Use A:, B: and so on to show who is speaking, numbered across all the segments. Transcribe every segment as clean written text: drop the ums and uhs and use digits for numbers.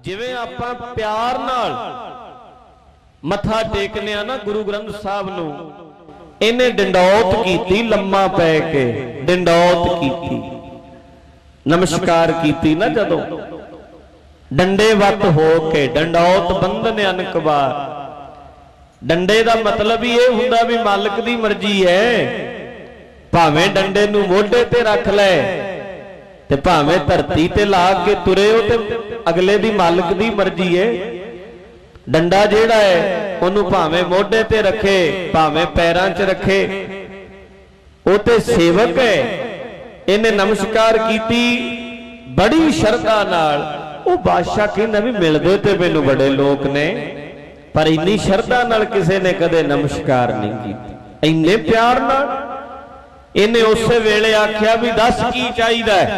A: जिवें आपां प्यार नाल मत्था टेकने ना गुरु ग्रंथ साहब नूं, इन्हें डंडौत कीती, लम्मा पै के डंडौत कीती, नमस्कार कीती ना जदों डंडेवत हो के डंडौत बंधन अनक बार। डंडे का मतलब ही यह हुंदा भी मालिक दी मर्जी है, भावें डंडे नूं मोढे ते रख लै ते भावें धरती ते ला के तुरे हो ते अगले दी मालिक दी मर्जी है। डंडा जिहड़ा है उहनूं भावें मोढे ते रखे भावें पैरां च रखे, वो ते सेवक है। इन्हें नमस्कार कीती बड़ी शरधा नाल। वो बादशाह कहंदा भी मिलदे ते मैनूं बड़े लोग ने, पर इन्नी शरधा नाल किसी ने कदे नमस्कार नहीं की, इन्ने प्यार नाल। इन्हें उस वेले आख्या भी दस की चाहिदा है,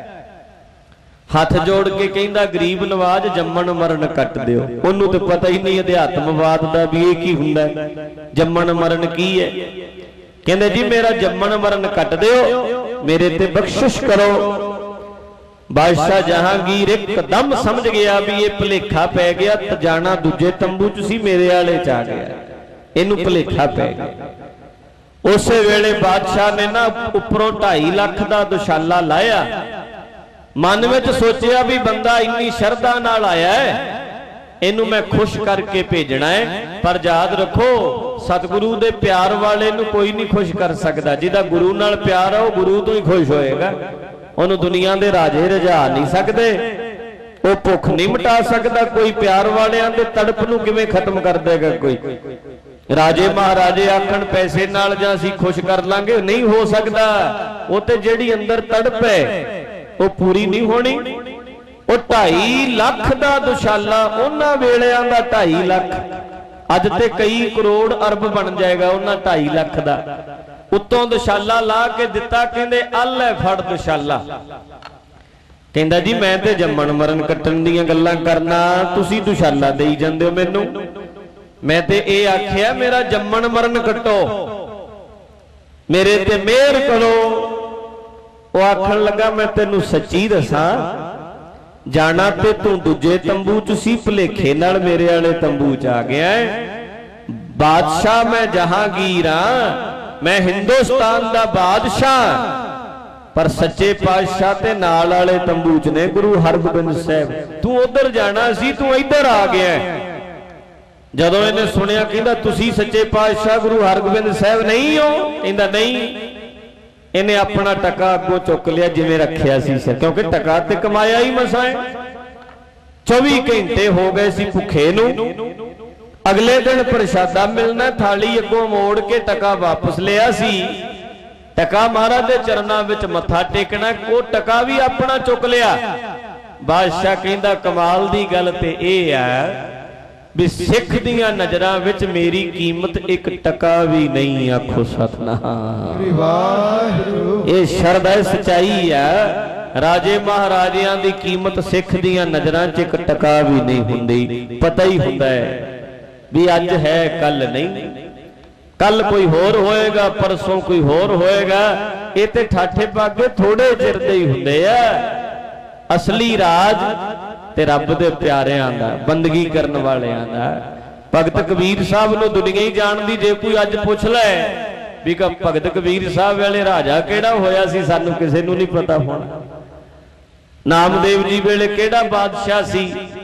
A: हाथ जोड़ के कहंदा गरीब नवाज जम्मण मरण कट दिओ। उन्होंने तो पता ही नहीं अध्यात्मवाद का भी ये की हुंदा है, जम्मण मरण की है। कहंदे जी मेरा जम्मण मरण कट दिओ, मेरे ते बख्शिश करो। बादशाह जहांगीर एकदम समझ गया भी ये भुलेखा पै गया, तो जाना दूजे तंबू च सी, मेरे वाले च आ गया, इनू भुलेखा पै गया। उस वेले बादशाह ने ना उपरों 2.5 लाख का दुशाला लाया, मन में सोचिया भी बंदा इन्नी शरधा नाल आया है, इनू मैं खुश करके भेजना है। पर याद रखो सतगुरु दे प्यार वाले नू कोई नहीं खुश कर सकता, जिहदा गुरु नाल प्यार है वह गुरु तो ही खुश होएगा। उन्होंने दुनिया के राजे रजा नहीं सकते, वो भुख नहीं मिटा सकता, कोई प्यार वाले दे तड़प नू किवें खत्म कर देगा कोई। राजे महाराजे आखण पैसे नाल जां असीं खुश कर लांगे, नहीं हो सकता। वो ते जिहड़ी अंदर तड़प है वो पूरी नहीं होनी। वो 2.5 लाख का दुशाला उन्हां वेलियां दा 2.5 लाख, अज ते कई करोड़ अरब बन जाएगा उन्हां 2.5 लाख का। उत्तों दुशाला ला के दिता, कहंदे अल है फड़ दुशाला। कहंदा जी मैं ते जम्मण मरण कट्टण दीयां गल्लां करना, तुसीं दुशाला देई जांदे हो मैनूं। मैं ते ये आख्या मेरा जम्मण मरण कट्टो, मेरे ते मेहर करो। वो आखण लगा मैं तेनू सच्ची दसां, जाना ते तू दूजे तंबू च सी, भुलेखे नाल मेरे वाले तंबू च आ गया है। बादशाह मैं जहांगीर हां, मैं हिंदुस्तान दा बादशाह, पर सच्चे पातशाह ते नाल वाले तंबू च ने गुरु हरगोबिंद साहब। तू उधर जाना सी, तू इधर आ गया। जदों इन्हें सुनिया कहंदा तुसी सच्चे पातशाह गुरु हरगोबिंद साहब नहीं हो? कहंदा नहीं। इन्हें अपना टका अगों चुक लिया जिवें रखिया सी, क्योंकि टका ते कमाया ही मसा है। 24 घंटे हो गए सी भुखे नूं, अगले दिन प्रशादा मिलना, थाली अगों मोड़ के टका वापस लिया सी। टका महाराज दे चरनां विच मत्था टेकना, वो टका भी अपना चुक लिया। बादशाह कहंदा कमाल दी गल ते इह है भी सिख दियां नजरां विच मेरी कीमत एक टका भी नहीं। आखो सतनाम, ये शरधा सच्चाई है। राजे महाराजियां दी कीमत सिख दियां नजरां च एक टका भी नहीं हुंदी। पता ही हुंदा है भी अज है कल नहीं, कल कोई होर होएगा, परसों कोई होर होएगा। ये ते ठाठे पागे थोड़े चिर दे ही हुंदे आ। असली राज ते रब दे प्यारियां दा, बंदगी करन वालियां दा। भगत कबीर साहब नूं दुनिया ही जानदी, जे कोई अज पुछ लै भी भगत कबीर साहब वेले राजा केड़ा होया सी, सानू किसे नूं नहीं पता होना। नामदेव जी वेले केड़ा बादशाह सी,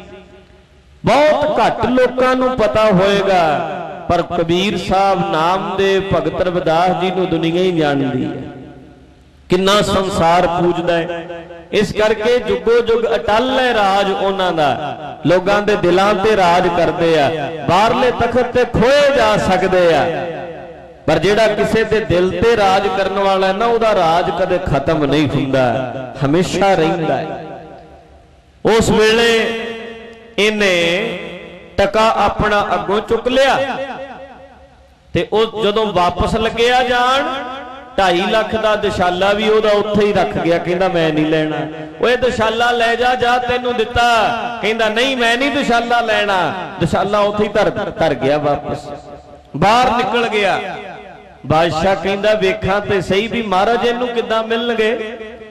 A: बहुत घट लोकां नूं पता होएगा। पर कबीर साहब नामदेव भगत रविदास जी नूं दुनिया ही जानदी है, किन्ना संसार पूजदा है। इस करके जुगो जुग अटल है राज उन्हां दा, लोगां दे दिलां ते राज करदे आ। बाहरले तखत ते खोए जा सकदे आ, पर जेड़ा किसे दे दिल ते राज करन वाला है ना, उहदा राज कदे खत्म नहीं हुंदा, हमेशा रहिंदा है। उस वेले इन्हें टका अपना अगों चुक लिया ते उस जदों वापस लग्या जान, 2.5 लाख का दुशाला भी ओदा उत्थे ही रख गया। कहंदा मैं नहीं लेना। ओए दुशाला ले जा, जा तेनू दिता। कहंदा नहीं मैं नहीं दुशाला लेना। दुशाला उत्थे ही धर गया, वापस बाहर निकल गया। बादशाह कहंदा वेखां ते सही भी महाराज इनू किद्दां मिलणगे।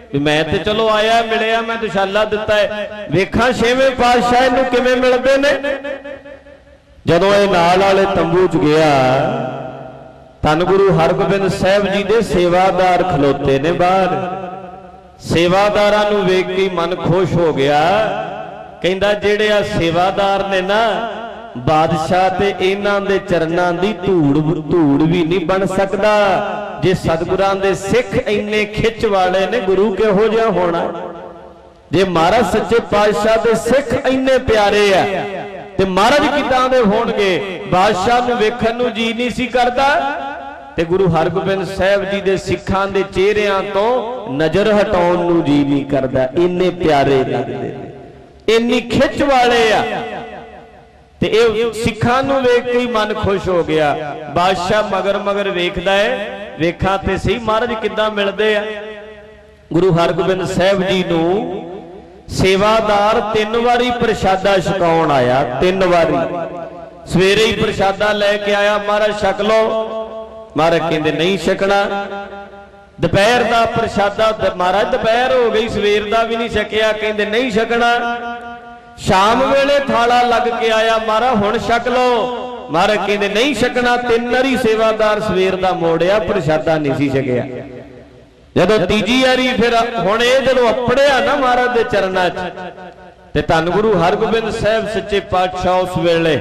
A: भी मैं तो चलो आया मिलिया मैं दुशाला दिता है, वेखा छेवें पातशाह इहनूं किवें मिलदे ने। जदों ये नाल वाले तंबू च गया, धन गुरु हरगोबिंद साहिब जी दे सेवादार खलोते ने बाहर। सेवादारां नूं वेख के मन खुश हो गया, कहंदा जिहड़े आ सेवादार ने ना बादशाह ते इन्हां दे चरनां दी धूड़ भी नहीं बन सकदा। जे सतगुरां दे सिख इन्ने खिच वाले ने, गुरु किहो जिहा होना। जे महाराज सच्चे पातशाह दे सिख इन्ने प्यारे आ ते महाराज किदां दे होणगे। बादशाह नूं वेखण नूं जी नहीं सी करदा ते गुरु हरगोबिंद साहिब जी दे सिखां दे चेहरिਆਂ तो नजर हटाउण नूं जी नहीं करदा। इन्ने प्यारे लगदे, इन्नी खिच वाले आ। ते सिखां नूं वेख के ही मन खुश हो गया। बादशाह मगर मगर वेखदा है, वेखा ते सही महाराज किदां मिलदे आ। गुरु हरगोबिंद साहिब जी नूं सेवादार 3 वारी प्रशादा छकाउण आया। 3 वारी सवेरे ही प्रशादा लैके आया, महाराज छक लो। महाराज कहंदे नहीं छकना। दोपहर का प्रशादा, महाराज दोपहर हो गई, सवेर का भी नहीं छकिया, कहंदे नहीं छकना। शाम वेले थाला लग के आया, महाराज हुण छक लो। महाराज कहंदे नहीं छकना। 3 वारी सेवादार सवेर का मोड़िया, प्रशादा नहीं सी छकिया। जदों तीजी वारी फिर हुण ये जदों अपड़िया ना महाराज दे चरनां च, ते धन गुरु हरगोबिंद साहिब सच्चे पातशाह उस वेले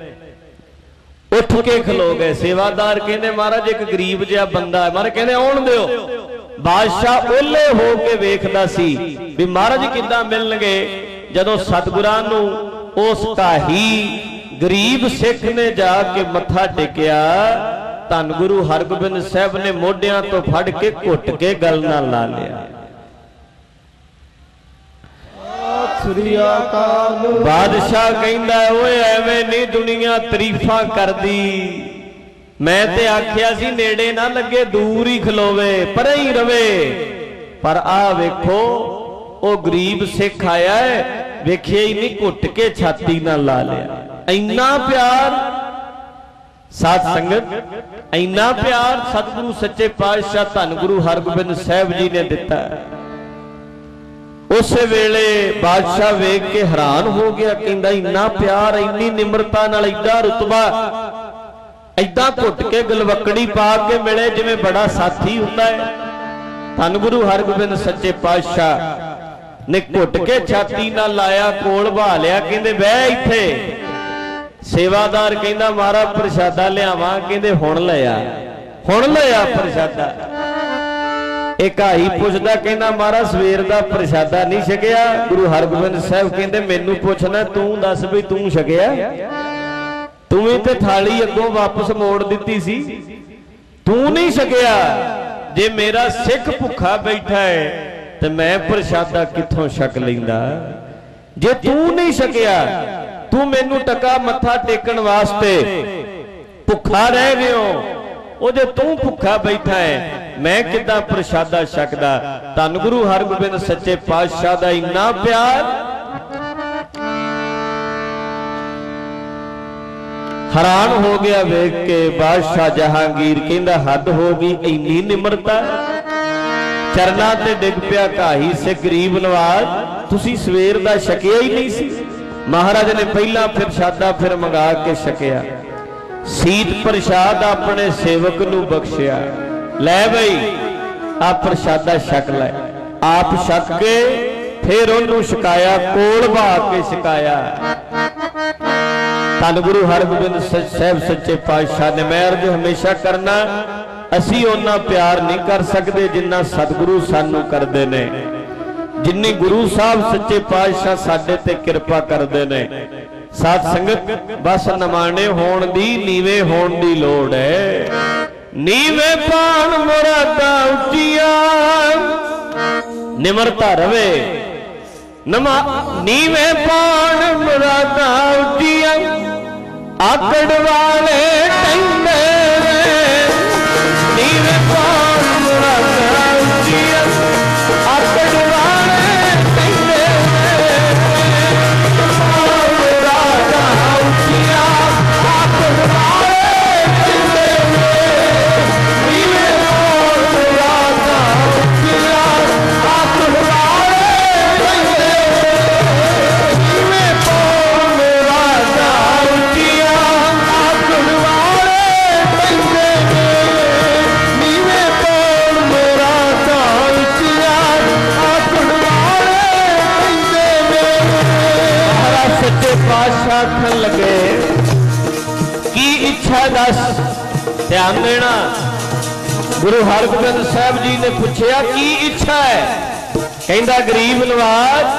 A: उठ के खलो गए। सेवादार कहंदे महाराज एक गरीब जिहा बंदा है। महाराज कहंदे आउण दिओ। बादशाह ओले हो के वेखदा सी भी महाराज किदां मिलणगे। जदों सतगुरां नूं उस ढाही गरीब सिख ने जाके मत्था टेकिया, धन गुरु हरगोबिंद साहिब ने मोढियां तो फड़ के घुट के गल नाल ला लिया। बादशाह कहंदा ओए एवें नहीं दुनिया तरीफा करदी। मैं ते आखिया सी नेड़े ना लगे, दूर ही खलोवे, परे ही रवे। पर आ वेखो ओ गरीब सिख आया है, वेखिया ही नहीं, घुट के छाती नाल ला लिया। इन्ना प्यार साध संगत, इन्ना प्यार सतगुरु सच्चे पातशाह धन गुरु हरगोबिंद साहिब जी ने दिता। उस वेले बादशाह वेख के हैरान हो गया, कहंदा इन्ना प्यार, इन्नी निमरता नाल, इदा रुतबा, इदा घुट के गलवकड़ी पा के मिले जिवें बड़ा साथी हुंदा है। धन गुरु हरगोबिंद सच्चे पातशाह ने घुट के छाती नाल लाया, कोल बहा लिया, कहंदे बह इत्थे। सेवादार कहंदा महाराज प्रशादा लियावां, कहंदे हुण लिया, हुण लिया प्रशादा। एक हाई पुछदा, कहंदा महाराज सवेर दा प्रशादा नहीं छकिया। गुरु हरगोबिंद साहिब कहंदे मैनू पुछना, तू दस भी तू छकिया? तू भी ते थाली अगों वापस मोड़ दित्ती सी, तू नहीं छकिया। जे मेरा सिख भुखा बैठा है ते मैं प्रशादा कित्थों छक लैंदा? जे तू नहीं छकिया, तू मैनू टका मत्था टेकण वास्ते भुखा रह गए हो, जे तू भुखा बैठा है मैं किदां प्रशादा छकदा? धन गुरु हरगोबिंद सच्चे पातशाह दा इन्ना प्यार। हैरान हो गया वेख के बादशाह जहांगीर, कहंदा हद हो गई, इन्नी निमरता। चरना ते डिग पिया घाही से गरीब नवाज, तुसी सवेर दा छकिया ही नहीं सी। महाराज ने पहला प्रशादा फिर मंगा के छकिया, सीत प्रसाद अपने सेवक नू बख्शिया, लै बई आ प्रसादा छक लै। आप छक के फिर उन्होंने छकाया, कोल बहा के छकाया। धन गुरु हरगोबिंद साहिब सच्चे पातशाह ने मैं अर्ज हमेशा करना, असी उन्ना प्यार नहीं कर सकते जिन्ना सतगुरु सानू करते ने, जिन्नी गुरु साहब सच्चे पातशाह साडे ते कृपा करते ने। साध संगत बस नमाणे होण दी, नीवे होण दी लोड़ है। नीवे पाण मुरादा उचिया, निमरता रवे। नीवे पाण मुरादा उचिया, आकड़ वाले टंगे। नीवे पाण मुरादा उचिया, आकड़ वाले टंगे। मुरादा उचिया, आकड़ वाले टंगे। नीवे पाण मुरादा उचिया, आकड़ महाराज सच्चे पातशाह आखन लगे की इच्छा दस। ध्यान देना, गुरु हरगोबिंद साहब जी ने पूछया की इच्छा है? कहंदा गरीब नवाज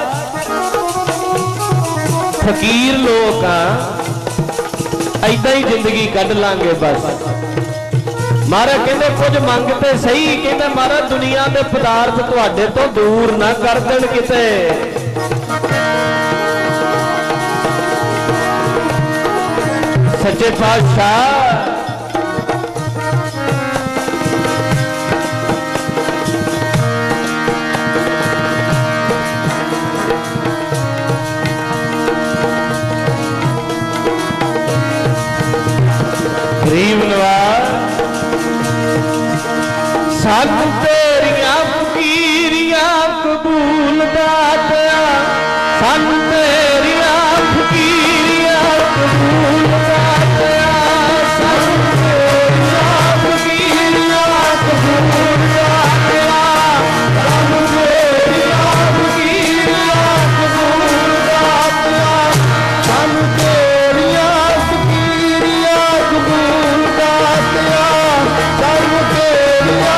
A: फकीर लोग ऐदा ही जिंदगी कढ़ लांगे बस। महाराज कहंदे कुछ मंगते सही, कहंदे महाराज दुनिया के पदार्थ तुहाडे तो दूर ना कर देण किते। सच्चे पातशाह गरीब नवाज सानू तेरियां फकीरियां कबूल दातिया, सानू तेरियां फकीरियां कबूल दातिया, सानू तेरियां फकीरियां कबूल दातिया, सानू तेरियां फकीरियां कबूल दातिया, सानू तेरियां फकीरियां कबूल दातिया, सानू तेरियां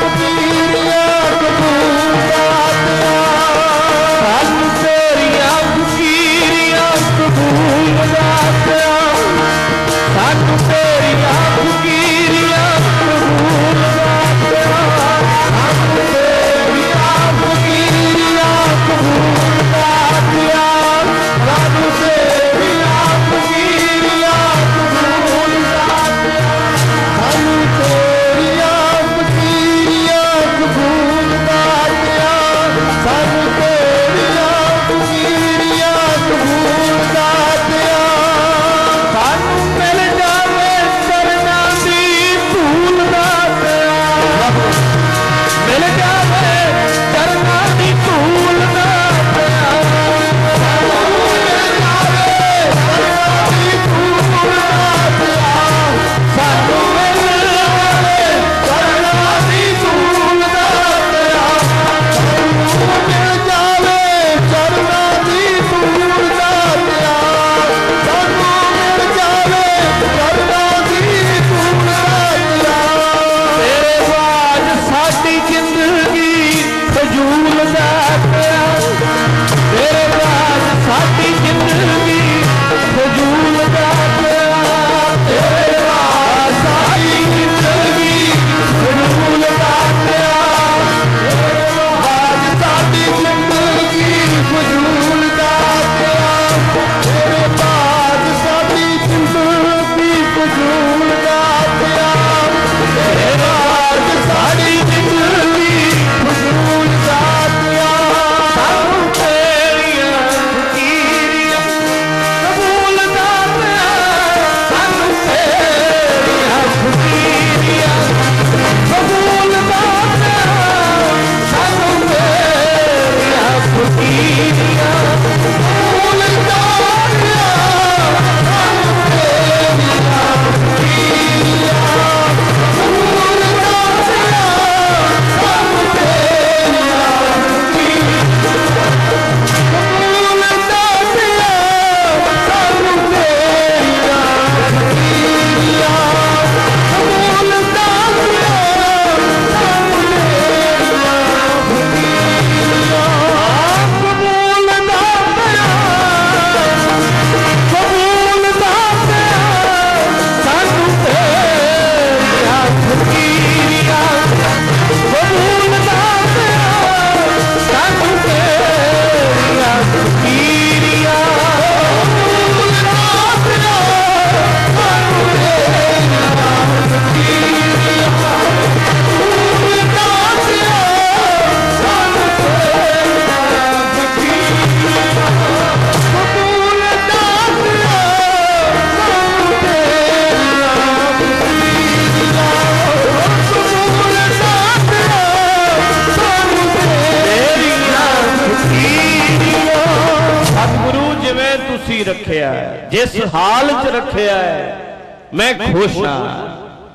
A: रखिया है, जिस हाल च रखिया है, मैं खुश हाँ।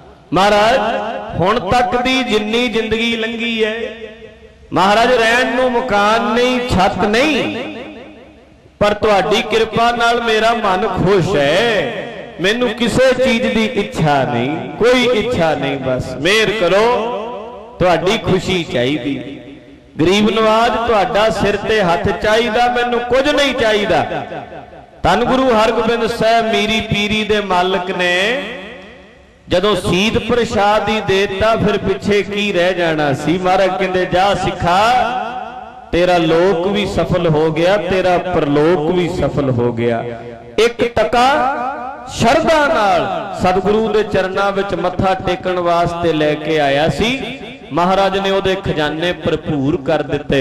A: महाराज हुण तक दी जिन्नी जिंदगी लंघी है, महाराज रहन नूं मकान नहीं, छत नहीं, पर तुहाडी किरपा नाल मेरा मन खुश है, मैनू किसी चीज की इच्छा नहीं, कोई इच्छा नहीं, बस मेहर करो, तुहाडी खुशी चाहिदी। गरीब नवाज तुहाडा सिर ते हथ चाहिदा, मैनू कुछ नहीं चाहिदा। धन गुरु हरगोबिंद साहब मीरी पीरी दे मालिक ने जदों सीध प्रसाद ही देता फिर पिछे की रह जाना सी। महाराज कहंदे जा सिखा, तेरा लोक भी सफल हो गया, तेरा परलोक भी सफल हो गया। एक टका शरधा नाल सतगुरु दे चरनां विच मत्था टेकण वास्ते लैके आया सी। महाराज ने उहदे खजाने भरपूर कर दिते।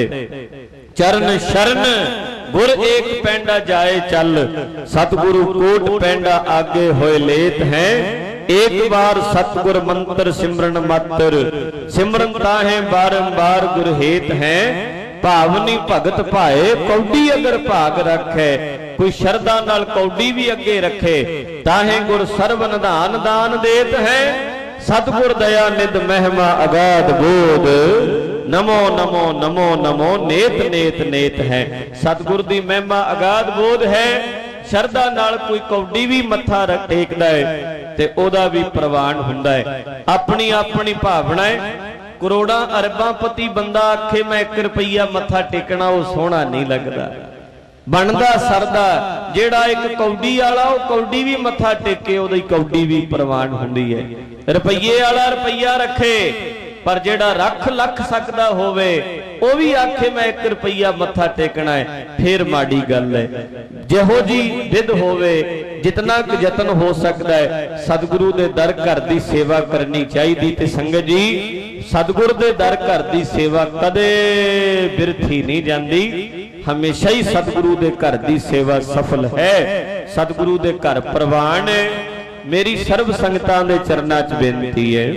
A: चरण शरण गुर एक पैंडा जाए चल, सतगुरु कोट पैंडा आगे होए लेत हैं। एक बार सतगुर मंत्र सिमरन मात्र, सिमरन ताहे बारंबार गुर हेत हैं। भावनी भगत भाए कौडी अगर भाग रखे, कोई शरदा नाल कौडी भी अगे रखे, ताहे गुर सर्व निधान दान देत है। सतगुर दया निध महिमा अगाध बोध, नमो नमो नमो नमो नेत नेत नेत है। सतगुर दी महिमा अगाध बोध है। शरदा नाल कोई कौडी भी मत्था टेकदा है ते ओदा भी प्रवान हुंदा है। अपनी अपनी भावना है। करोड़ा अरबां पति बंदा आखे मैं 1 रुपया मत्था टेकना, वो सोहना नहीं लगता, बनदा सरदा। जेड़ा एक कौडी वाला वो कौडी भी मत्था टेके, ओदी कौडी भी प्रवान हुंदी है। रुपये वाला रुपया रखे, पर जेड़ा रख लख सकदा होवे वो भी आखे मैं 1 रुपया मत्था टेकना है, फिर माड़ी गल है। जिहो जी विध होवे, जितना क यतन हो सकता है, सतगुरु दे दर घर दी सेवा करनी चाहिए। ते संगत जी, सतगुर दे दर घर दी सेवा कदे बिरथी नहीं जाती, हमेशा ही सतगुरु दे घर दी सेवा सफल है। सतगुरु दे घर प्रवान है। मेरी सर्व संगतां दे चरनां च बेनती है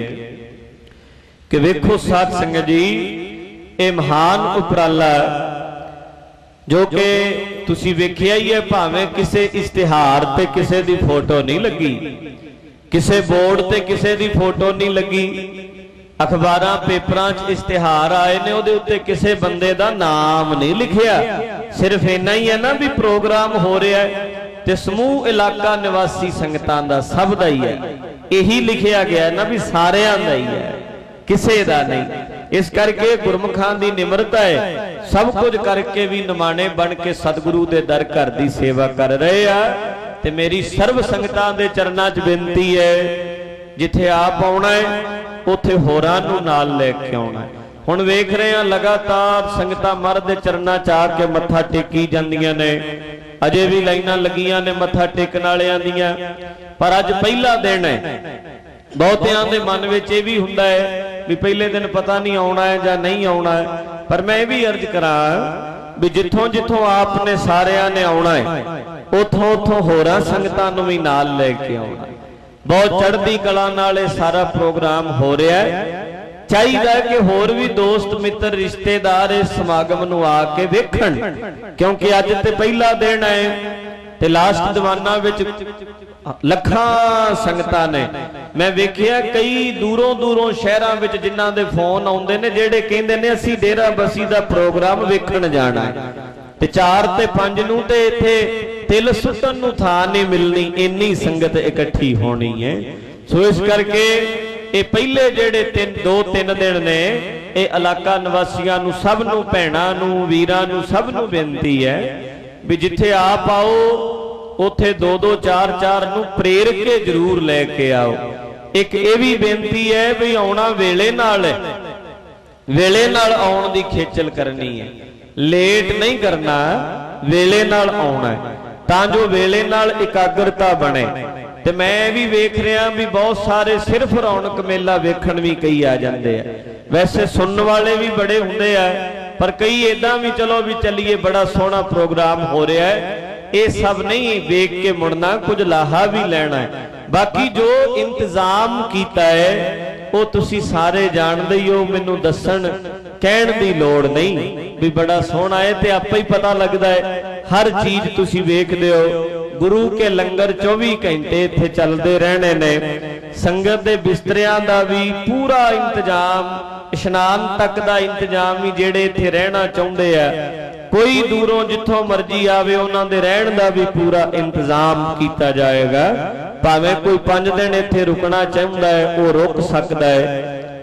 A: कि वेखो साध संगत जी, ये महान उपराला जो कि तुसी वेखिया ही है, भावें किसे इश्तिहार ते किसे दी फोटो नहीं लगी, किसे बोर्ड ते किसे दी फोटो नहीं लगी, अखबारां पेपरां च इश्तिहार आए ने, उहदे उत्ते किसे बंदे दा नाम नहीं लिखिया। सिर्फ इन्ना ही है ना भी प्रोग्राम हो रहा है ते समूह इलाका निवासी संगतां दा सब दा ही है, यही लिखिया गया है ना भी सारियां दा ही है, किसे दा नहीं। इस करके गुरमुखां दी निमरता है, सब कुछ करके भी निमाणे बन के सतगुरु दे दर घर दी सेवा कर रहे आ। ते मेरी सर्व संगतां दे चरनां च बेनती है, जिथे आप आउणा है उत्थे होरां नूं नाल लैके आउणा है। हुण वेख रहे हैं लगातार संगतां महाराज दे चरनां च आके मत्था टेकी जांदियां ने, अजे भी लाइनां लगियां ने मत्था टेकण वालियां दियां, पर अज पहला दिन है। बहुतियां दे मन विच इह भी हुंदा है भी पहले दिन पता नहीं आउणा है जां नहीं आउणा है, पर मैं भी अर्ज करां भी जिथों जिथों आपने सारियां ने आउणा है, उथों उथों होरां संगतां नूं भी नाल लैके आउणा है। बहुत चढ़दी कला नाल इह सारा प्रोग्राम हो रहा है। चाहिए कि होर भी दोस्त मित्र रिश्तेदार इस समागम नूं आके वेखण, क्योंकि अज ते पहला दिन है ते लास्ट दीवाना विच लखां संगतां ने। मैं वेखिया कई दूरों दूरों शहरां विच जिन्हां दे फोन आउंदे ने, जेड़े कहिंदे ने असीं डेरा बसी दा प्रोग्राम वेखण जाना है ते 4 ते 5 नूं ते इत्थे तिल सुटन नूं थां नहीं मिलनी, इन्नी संगत इकट्ठी होनी है। सो इस करके ये पहले जेड़े 2-3 दिन ने, ये इलाका निवासियां नूं सब नूं भैणां नूं वीरां नूं सब नूं बेनती है भी जिथे आप आओ उथे 2-2 4-4 नूं प्रेर के जरूर लैके आओ। एक ये भी बेनती है भी आउणा वेले नाल है, वेले नाल आउण दी खेचल करनी है, लेट नहीं करना, वेले नाल आउणा है तां जो वेले नाल एकाग्रता बने। ते मैं भी वेख रहा भी बहुत सारे सिर्फ रौनक मेला वेखण भी कई आ जाते हैं, वैसे सुनने वाले भी बड़े होंगे आ, पर कई इदा भी चलो भी चलिए बड़ा सोहना प्रोग्राम हो रहा है, ये सब नहीं वेख के मुड़ना, कुछ लाहा भी लेना है। बाकी जो इंतजाम किया है वो तुसी सारे जानते ही हो, मैनू दसन कहण दी लोड़ नहीं भी बड़ा सोहना है, ते आपे ही पता लगता है। हर चीज तुसी वेखदे हो, गुरु के लंगर 24 घंटे इत्थे चलते रहने ने, संगत दे बिस्तरियां दा भी पूरा इंतजाम, इशनान तक दा इंतजाम ही जेड़े इत्थे रहना चाहुंदे आ कोई दूरों जिथों मर्जी आवे उन्हां दे रहण दा भी पूरा इंतजाम किया जाएगा। भावें कोई 5 दिन इत्थे रुकना चाहुंदा है वो रुक सकदा है।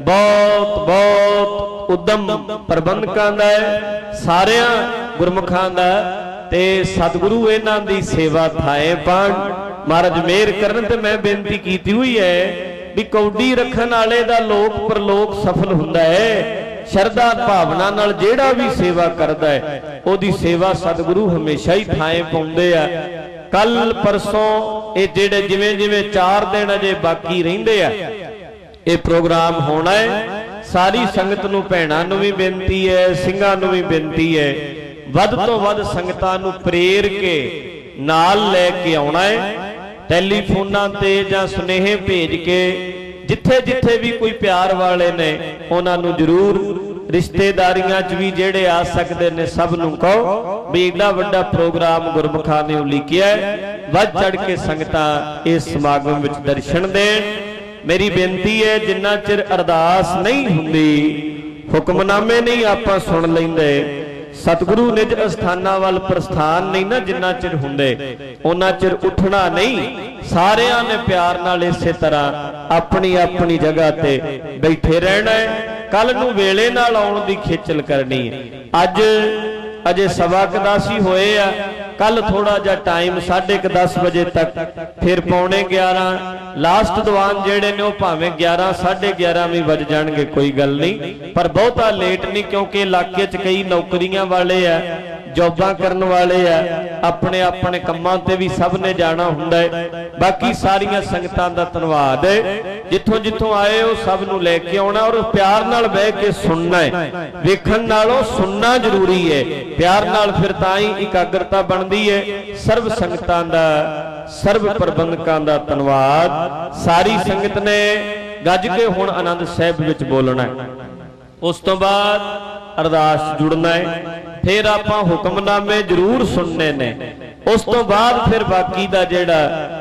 A: बहुत बहुत उद्यम प्रबंधकां दा है, सारियां गुरमुखां दा ते सतगुरु इन्हां दी सेवा थाए पाण। महाराज मेहर करन ते मैं बेनती कीती हुई है भी कौडी रखण वाले दा लोक परलोक सफल हुंदा है। शरदा भावना नाल जेड़ा भी सेवा करदा है ओदी सेवा सतगुरु हमेशा ही थाए पाउंदे आ। कल परसों ये जेड़े जिवें जिवें 4 दिन अजे बाकी रहिंदे आ ये प्रोग्राम होना है। सारी संगत नूं भैणां नूं भी बेनती है, ਸਿੰਘਾਂ नूं भी बेनती है, वध तो वध संगतां नूं प्रेर के नाल लैके आउणा है। टैलीफोनां ते जां सुनेहे भेज के जिथे जिथे भी कोई प्यार वाले ने उन्हां नूं जरूर, रिश्तेदारियां च भी जेड़े आ सकते ने सब नूं कहो भी एडा वड्डा प्रोग्राम गुरमुखां ने उलीकिया है। वध चढ़ के संगतां इस समागम विच दर्शन देण। मेरी बेनती है जिन्ना चिर अरदास नहीं हुंदी, हुक्मनामे नहीं आपां सुन लैंदे, सतगुरु निज अस्थानां वल प्रस्थान नहीं ना जिन्ना चिर हुंदे उन्ना चिर उठना नहीं। सारियां ने प्यार नाल इसे तरह अपनी अपनी जगह ते बैठे रहना है। कल नूं वेले नाल आउण दी खेचल करनी है। अज अजे 10:15 होए आ, कल थोड़ा जा टाइम 10:30 बजे तक, फिर 11:45 लास्ट दीवान जेड़े ने भावें 11 11:30 भी वज जाणगे कोई गल नहीं, पर बहुता लेट नहीं क्योंकि इलाके च कई नौकरियां वाले आ, जॉबां करन वाले आ, अपने अपने कम्मां ते भी सब ने जाना हुंदा है। बाकी सारियां संगतां दा धन्नवाद है, जिथों जिथों आए हो सब नूं लैके आउणा और प्यार नाल बह के सुनना है। वेखण नालों सुनना जरूरी है, प्यार नाल फिर तां ही इकाग्रता बनदी है। सर्व संगतां दा, सर्व प्रबंधकां दा धन्नवाद। सारी संगत ने गज के हुण आनंद साहिब विच बोलना है, उस तो बाद अरदास जुड़ना है, फिर आपां हुक्मनामे जरूर सुनने ने, उस तो बाद फिर बाकी दा जेड़ा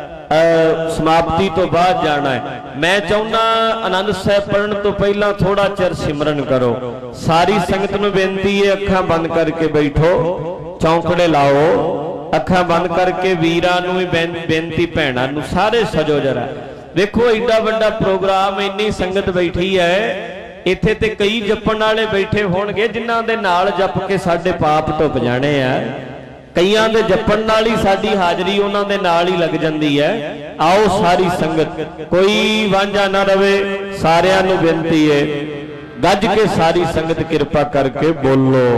A: समाप्ति तो बाद जाना है। मैं चाहुंदा आनंद साहिब पढ़न तो पहला थोड़ा चिर सिमरन करो। सारी संगत नूं बेनती है अखां बंद करके बैठो, चौंकड़े लाओ, अखां बंद करके वीरां नूं भी बेनती, भैणां नूं सारे सजो जरा। देखो एडा वड्डा प्रोग्राम, इन्नी संगत बैठी है, इत्थे ते कई जपण वाले बैठे होणगे जिन्हां दे नाल जप के साडे पाप धुप जाणे आ। कईयां दे जपण नाल ही साडी हाजरी उन्हां दे नाल ही लग जांदी है। आओ सारी संगत, कोई वांझा ना रवे, सारियां नूं बेनती है गज के सारी संगत किरपा करके बोलो।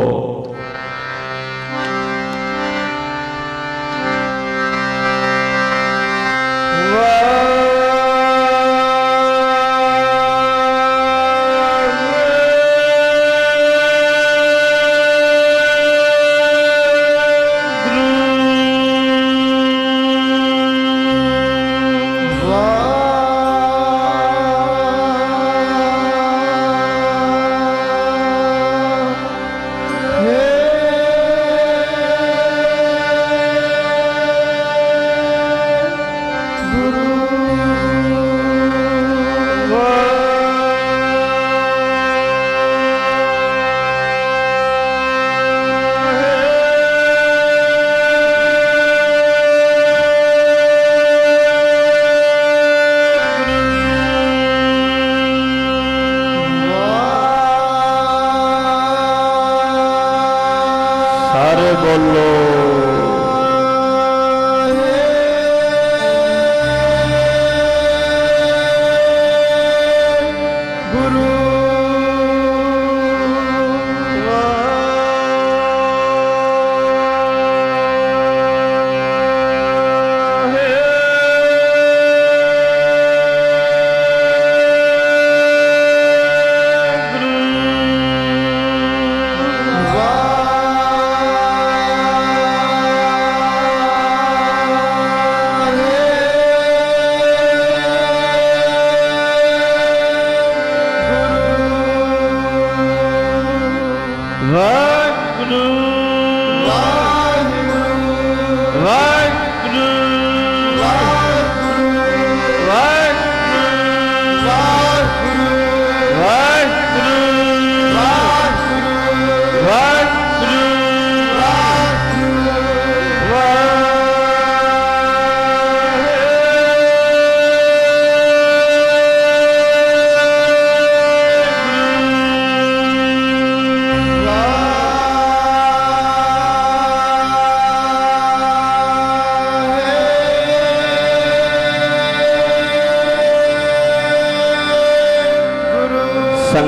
B: Hey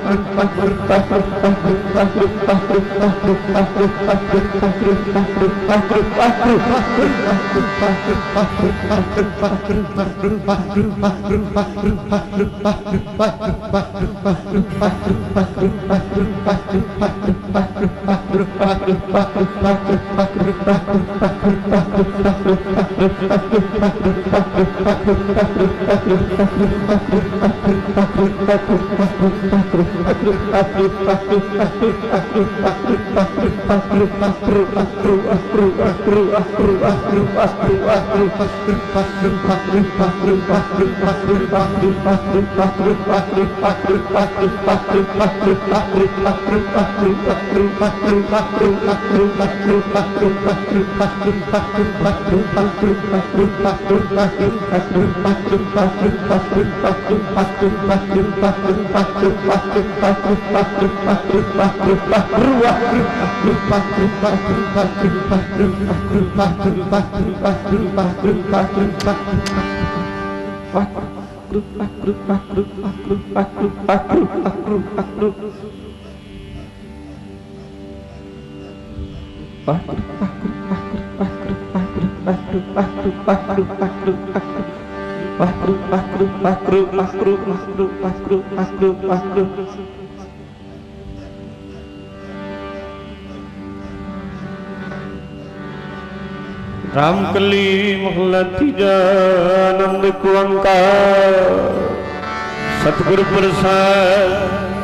A: रामकली महला तीजा आनंद कुंकार सतगुरु प्रसाद।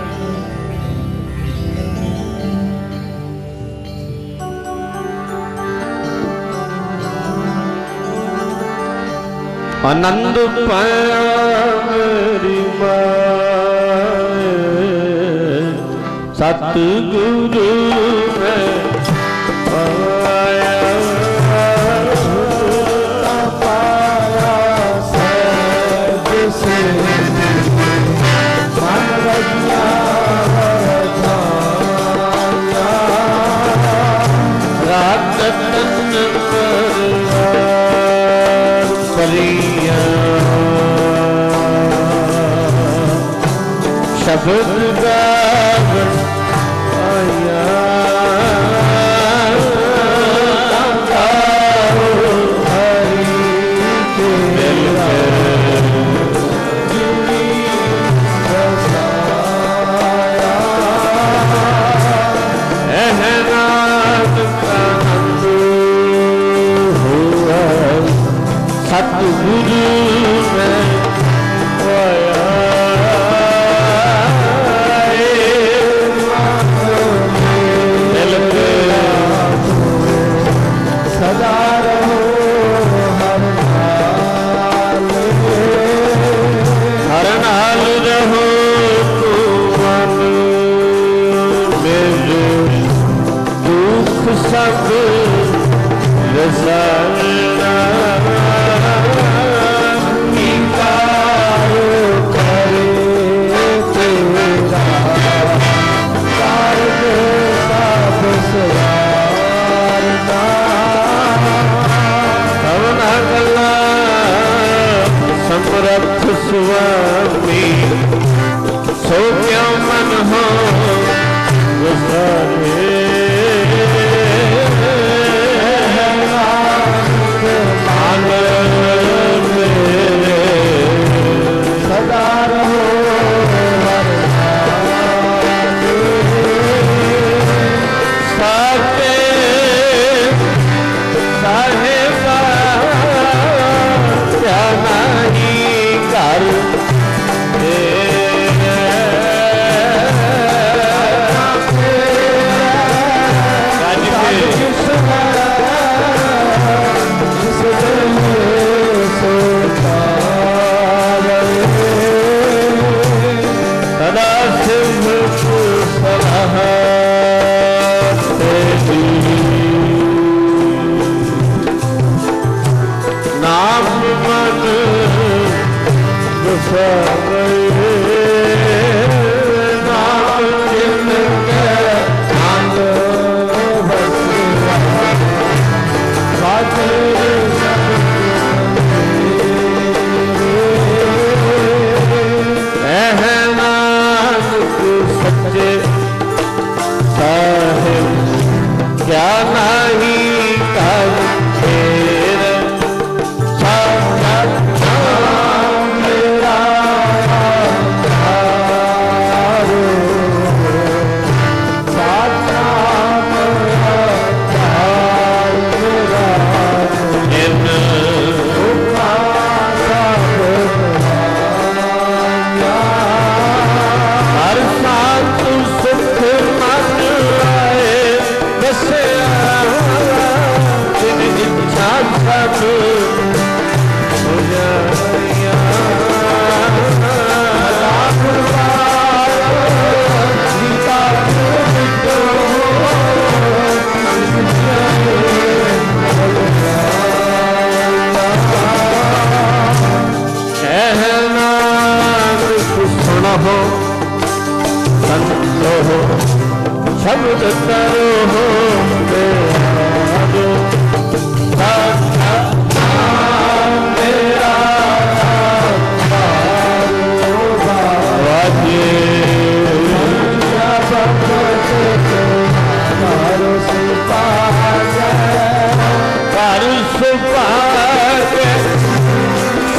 A: आनंद पारी सतगुरु शब्द गावन आया हरि के सतगुरु स्वामी सो क्या मन हो सदा रहो साथे साहेबा क्या नहीं कर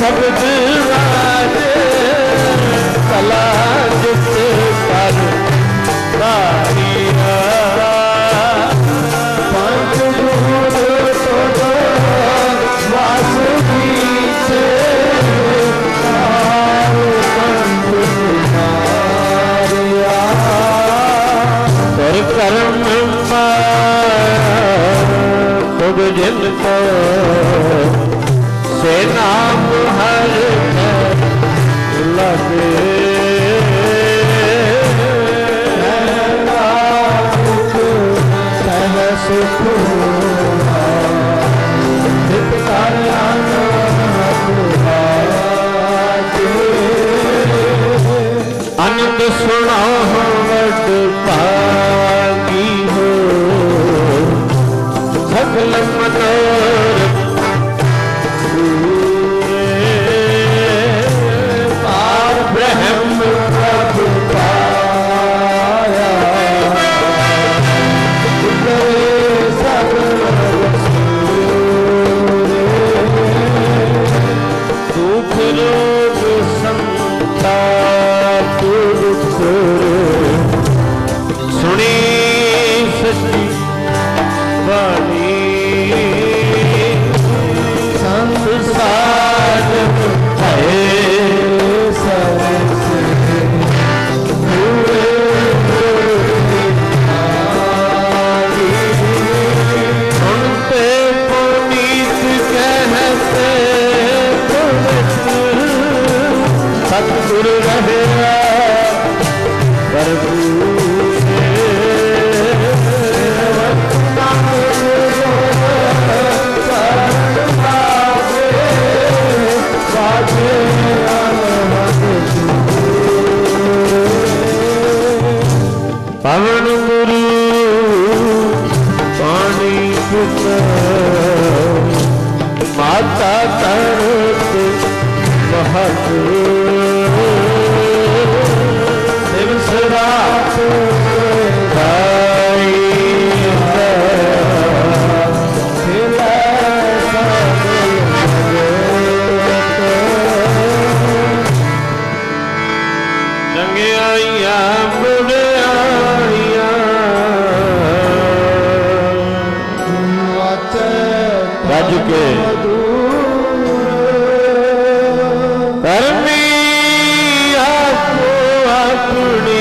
A: शब्द राजे कला जित कर दारिया पंच दूर तो वास बीचे तुर कर्म तुग जिनको से नाम हर लगे सुख आनंद सुना वड भागी हो सकल मनोरथ पार ब्रह्म प्रभु पाया दुख रोग संताप सुनी सच्ची बाणी संसार है सुनते पुनीत कहते सतगुरु रहे पवन गुरु पानी पुत्र माता तरत महत दिवस रात रज के करनी आपको अपनी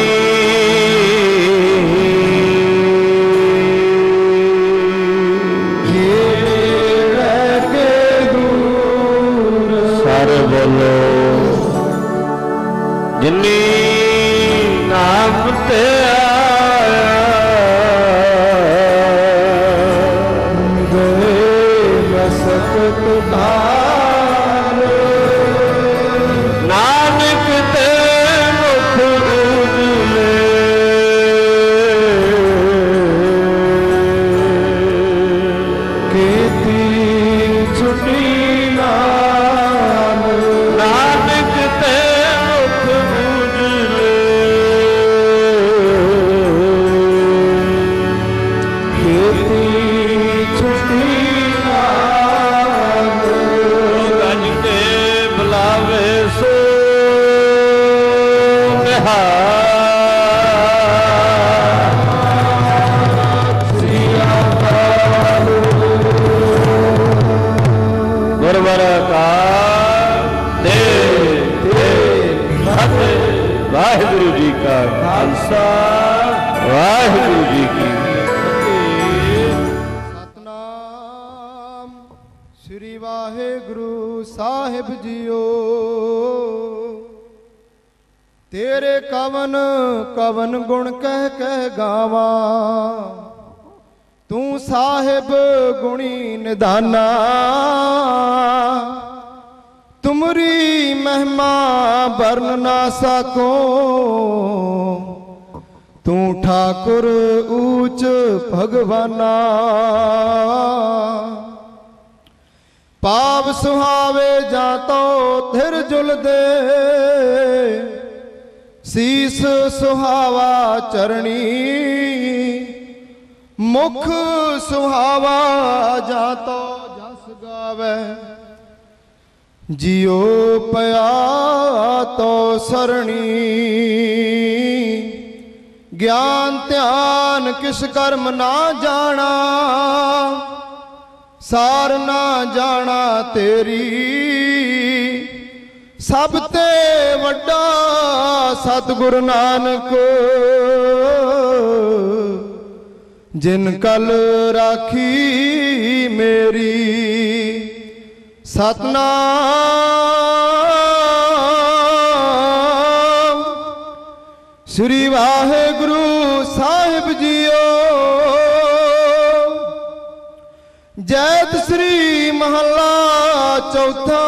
A: सर बोलो जिन्नी नाम ते नानक ते मुख उजले कीती छुटी नानक ते मुख उजले कीती छुटी गुरवर का दे वाहिगुरु जी का खालसा वाहिगुरु जी की
B: सतनाम श्री वाहिगुरु साहिब जीओ तेरे कवन कवन गुण कह कह गावा तू साहिब गुणी निधाना तुमरी महिमा वर्ण ना सको तू ठाकुर ऊच भगवाना पाप सुहावे जातो थिर जुल दे सीस सुहावा चरणी मुख सुहावा जातो जस गावे जियो पया तो सरणी, ज्ञान ध्यान किस कर्म ना जाना, सार ना जाना तेरी, सब ते वड्डा सतगुरु नानक, जिन कल राखी मेरी। सतनाम श्री वाहेगुरु साहिब जीओ। जैत श्री महला चौथा,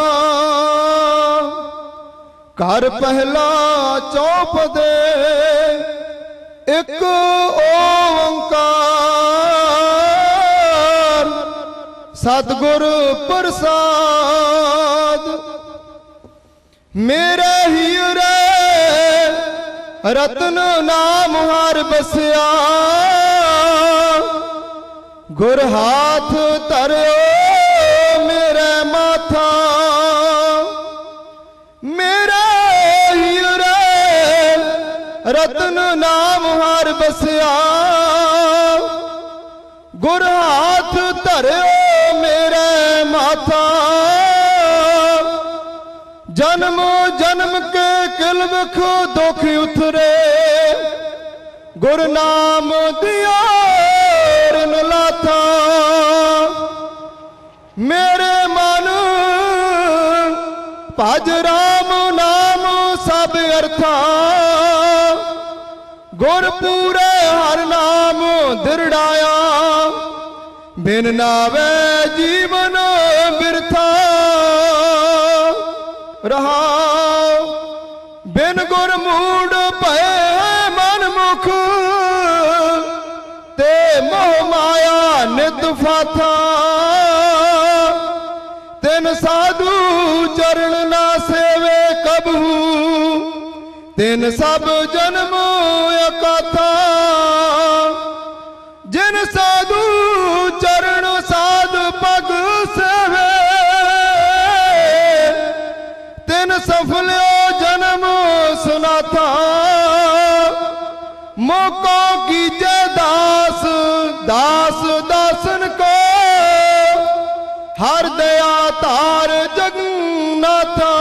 B: घर पहला चौपदे, एक ओंकार सतगुरु प्रसाद। मेरे हीरे रतन नाम हार बसया, गुर हाथ धरियो मेरे माथा। मेरे हीरे रतन नाम हार बसया, गुर हाथ धरियो मेरे माथा। जन्म जन्म के किल विख दुख उतरे, गुर नाम दिया रिन लाथा। मेरे मन भज राम नाम सब अर्था, गुर पूरे हर नाम दिरड़ाया। बिन नावे जीवन बिरथा रहा, बिन गुर मूड भय मन मुख, ते मोह माया नित फाथा। तिन साधु चरण ना सेवे कबहू, तिन सब जन्म अकाथा। जिन साधु चरण साध पग सेवे, तिन सफल्यो जन्म सुनाथा। मोको कीजे दास दास दासन को, हर दया तार जगन्नाथा।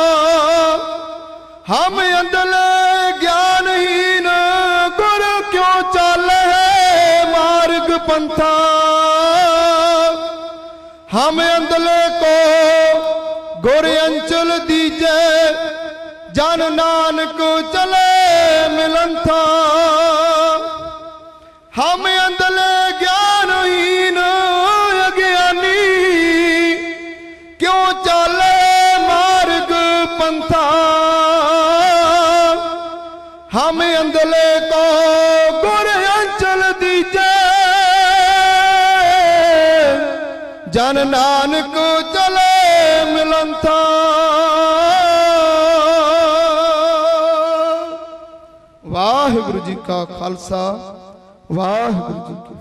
B: हम अंधले ज्ञानहीन, गुर क्यों चाले मार्ग पंथा। हम अंधले को गुर अंचल दीजे, जन नानक चले मिलन था। हम अंधले ज्ञानहीन अज्ञानी, क्यों चाले मार्ग पंथा। हम अंधले को गुर अंचल दीजे, जन नानक चले मिलन था। वाहिगुरु जी का खालसा, वाहिगुरु जी की